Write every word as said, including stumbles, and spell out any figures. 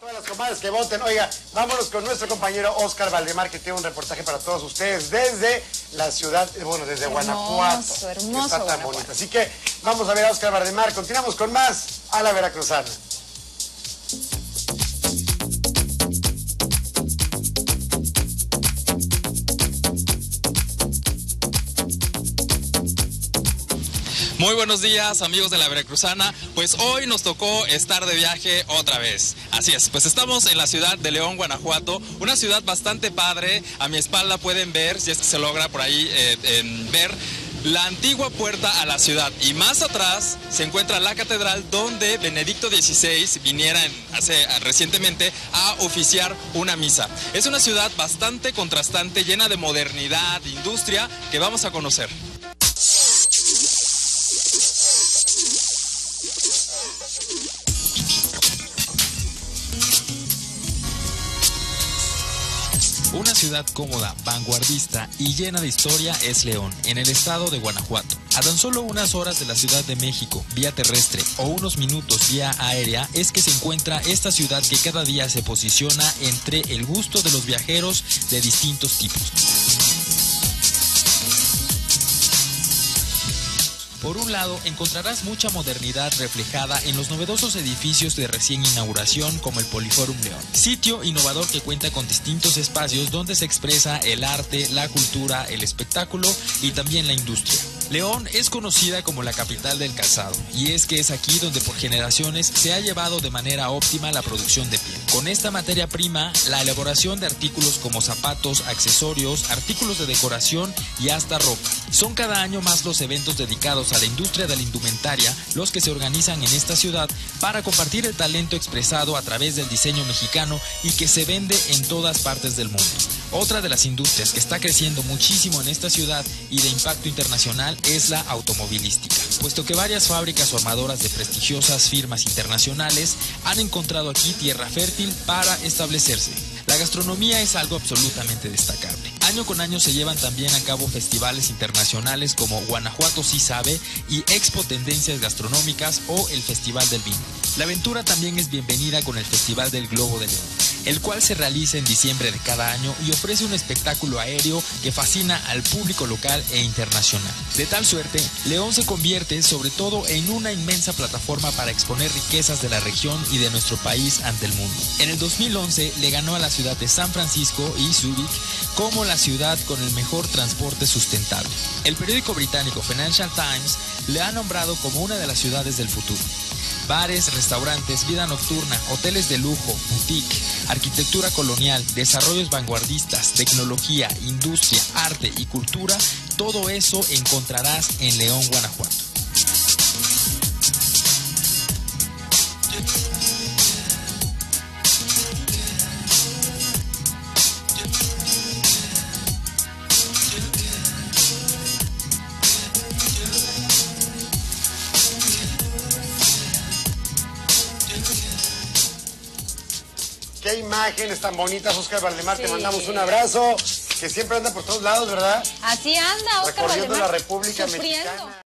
todas las comadres que voten. Oiga, vámonos con nuestro compañero Oscar Valdemar, que tiene un reportaje para todos ustedes desde la ciudad, bueno, desde hermoso, Guanajuato. Hermoso, está tan Guanajuato. bonito. Así que vamos a ver a Oscar Valdemar. Continuamos con más a la veracruzana. Muy buenos días, amigos de la Veracruzana. Pues hoy nos tocó estar de viaje otra vez. Así es, pues estamos en la ciudad de León, Guanajuato, una ciudad bastante padre. A mi espalda pueden ver, si es que se logra por ahí eh, eh, ver, la antigua puerta a la ciudad. Y más atrás se encuentra la catedral donde Benedicto dieciséis viniera en, hace, recientemente a oficiar una misa. Es una ciudad bastante contrastante, llena de modernidad, de industria, que vamos a conocer. Una ciudad cómoda, vanguardista y llena de historia es León, en el estado de Guanajuato. A tan solo unas horas de la Ciudad de México, vía terrestre, o unos minutos vía aérea, es que se encuentra esta ciudad que cada día se posiciona entre el gusto de los viajeros de distintos tipos. Por un lado, encontrarás mucha modernidad reflejada en los novedosos edificios de recién inauguración como el Poliforum León, sitio innovador que cuenta con distintos espacios donde se expresa el arte, la cultura, el espectáculo y también la industria. León es conocida como la capital del calzado, y es que es aquí donde por generaciones se ha llevado de manera óptima la producción de piel. Con esta materia prima, la elaboración de artículos como zapatos, accesorios, artículos de decoración y hasta ropa. Son cada año más los eventos dedicados a la industria de la indumentaria los que se organizan en esta ciudad para compartir el talento expresado a través del diseño mexicano y que se vende en todas partes del mundo. Otra de las industrias que está creciendo muchísimo en esta ciudad y de impacto internacional es la automovilística, puesto que varias fábricas o armadoras de prestigiosas firmas internacionales han encontrado aquí tierra fértil para establecerse. La gastronomía es algo absolutamente destacable. Año con año se llevan también a cabo festivales internacionales como Guanajuato Sí Sabe y Expo Tendencias Gastronómicas o el Festival del Vino. La aventura también es bienvenida con el Festival del Globo de León, el cual se realiza en diciembre de cada año y ofrece un espectáculo aéreo que fascina al público local e internacional. De tal suerte, León se convierte sobre todo en una inmensa plataforma para exponer riquezas de la región y de nuestro país ante el mundo. En el dos mil once le ganó a la ciudad de San Francisco y Zúrich como la ciudad con el mejor transporte sustentable. El periódico británico Financial Times le ha nombrado como una de las ciudades del futuro. Bares, restaurantes, vida nocturna, hoteles de lujo, boutique, arquitectura colonial, desarrollos vanguardistas, tecnología, industria, arte y cultura, todo eso encontrarás en León, Guanajuato. Qué imágenes tan bonitas, Oscar Valdemar. Sí. Te mandamos un abrazo, que siempre anda por todos lados, ¿verdad? Así anda, Oscar Recorriendo Valdemar, la República sufriendo. Mexicana.